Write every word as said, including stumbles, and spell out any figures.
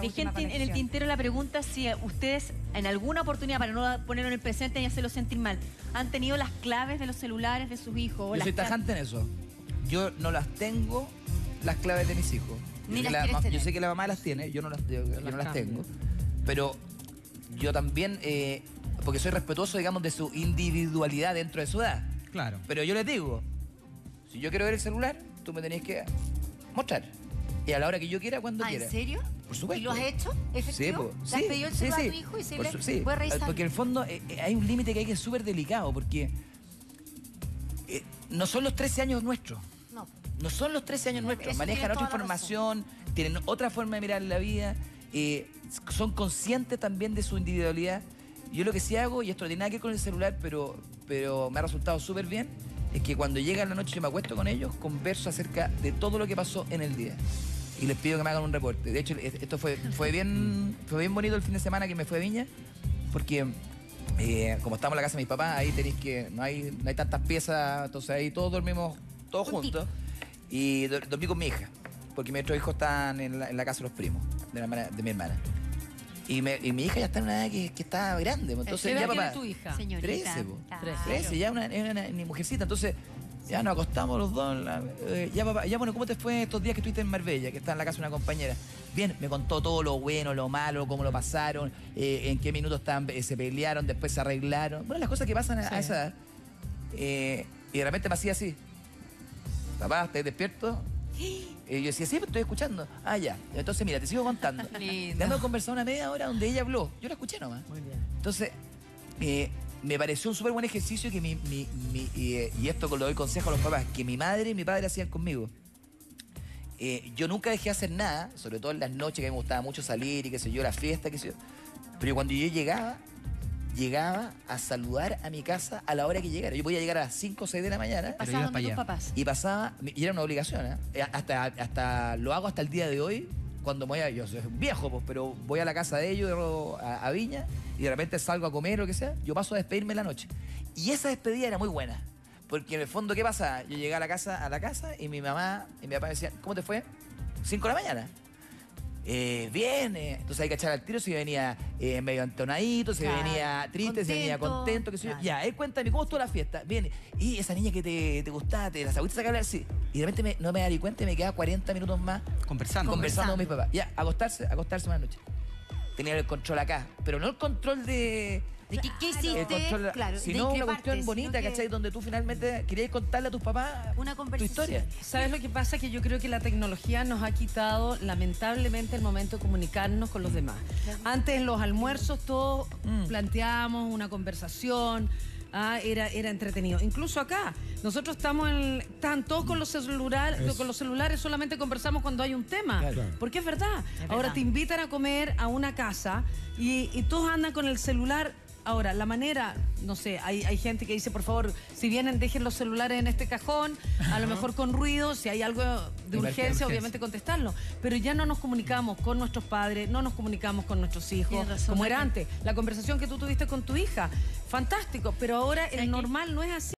Dejé en, en el tintero la pregunta si ustedes en alguna oportunidad, para no ponerlo en el presente y hacerlo sentir mal, han tenido las claves de los celulares de sus hijos. O Yo las soy tajante en eso. Yo no las tengo, las claves de mis hijos. Ni yo, las la, tener. yo sé que la mamá las tiene, yo no las, yo, yo no las tengo. Pero yo también, eh, porque soy respetuoso, digamos, de su individualidad dentro de su edad. Claro. Pero yo les digo, si yo quiero ver el celular, tú me tenés que mostrar. Y a la hora que yo quiera, cuando ¿Ah, quiera. ¿En serio? Por supuesto. ¿Y lo has hecho? ¿Efectivo? Sí, ¿Le has sí, pedido el sí, celular sí. a tu hijo y se Por le su, sí, puede revisar? porque en el fondo eh, hay un límite que hay que es súper delicado, porque eh, no son los trece años nuestros. No. No son los trece años nuestros. Eso Manejan tiene otra toda la información, tienen otra forma de mirar la vida, eh, son conscientes también de su individualidad. Yo lo que sí hago, y esto no tiene nada que ver con el celular, pero, pero me ha resultado súper bien, es que cuando llega la noche y me acuesto con ellos, converso acerca de todo lo que pasó en el día. Y les pido que me hagan un reporte. De hecho, esto fue, fue, bien, fue bien bonito el fin de semana que me fue a Viña, porque eh, como estamos en la casa de mis papás, ahí tenéis que, no hay, no hay tantas piezas, entonces ahí todos dormimos todos juntos. Y do, dormí con mi hija, porque mis otros hijos están en la, en la casa de los primos, de, la hermana, de mi hermana. Y, me, y mi hija ya está en una edad que, que está grande. Entonces, ¿Qué ya edad papá, tiene tu hija? Señorita. trece, po. Claro. trece, ya una, es una, una mujercita. Entonces, ya nos acostamos los dos. La, eh, ya, papá, ya, bueno, ¿cómo te fue estos días que estuviste en Marbella, que está en la casa de una compañera? Bien, me contó todo lo bueno, lo malo, cómo lo pasaron, eh, en qué minutos estaban, eh, se pelearon, después se arreglaron. Bueno, las cosas que pasan a, Sí. a esa edad. Eh, y de repente me hacía así. Papá, ¿estás despierto? Y yo decía, sí, pero estoy escuchando. Ah, ya. Entonces, mira, te sigo contando. Lindo. Dejamos conversar una media hora donde ella habló. Yo la escuché nomás. Muy bien. Entonces, eh, me pareció un súper buen ejercicio que mi, mi, mi y, eh, y esto lo doy consejo a los papás, que mi madre y mi padre hacían conmigo. Eh, yo nunca dejé de hacer nada, sobre todo en las noches que a mí me gustaba mucho salir y qué sé yo, la fiesta, qué sé yo. Pero cuando yo llegaba, llegaba a saludar a mi casa a la hora que llegara. Yo podía llegar a las cinco o seis de la mañana. Pero Pasaba ibas donde para tus allá. papás. Y pasaba, y era una obligación, ¿eh? Hasta, hasta lo hago hasta el día de hoy, cuando voy a, yo soy viejo, pues, pero voy a la casa de ellos, a, a Viña, y de repente salgo a comer o lo que sea, yo paso a despedirme en la noche. Y esa despedida era muy buena, porque en el fondo, ¿qué pasa? Yo llegué a la casa, a la casa y mi mamá y mi papá me decían, ¿cómo te fue? cinco de la mañana. Eh, bien, eh. Entonces hay que echar al tiro si venía eh, medio entonadito, si Claro. venía triste, si venía Contento. contento, qué sé yo. Claro. Ya, él cuéntame, ¿cómo estuvo la fiesta? Bien, y esa niña que te, te gustaba, te la sabiste sacar así. Y de repente me, no me di cuenta y me quedaba cuarenta minutos más Conversando. conversando con mis papás. Ya, acostarse, acostarse una noche. Tenía el control acá, pero no el control de... ¿De qué, qué el hiciste? control, Claro, sino de una increparte, cuestión bonita, sino que ¿cachai? Donde tú finalmente querías contarle a tus papás Una tu conversación. historia. ¿Sabes lo que pasa? Que yo creo que la tecnología nos ha quitado, lamentablemente, el momento de comunicarnos con los demás. Antes, en los almuerzos, todos Mm. planteábamos una conversación, ah, era, era entretenido. Incluso acá, nosotros estamos en, están todos con los, celulares, Es- con los celulares, solamente conversamos cuando hay un tema. Claro. Porque es verdad. Ahora verdad. te invitan a comer a una casa y, y todos andan con el celular. Ahora, la manera, no sé, hay, hay gente que dice, por favor, si vienen, dejen los celulares en este cajón, a lo mejor con ruido, si hay algo de urgencia, Emergencia. obviamente contestarlo. Pero ya no nos comunicamos con nuestros padres, no nos comunicamos con nuestros hijos, Tienes razón, como era Raquel. antes. La conversación que tú tuviste con tu hija, fantástico, pero ahora ¿Sabes el qué? normal no es así.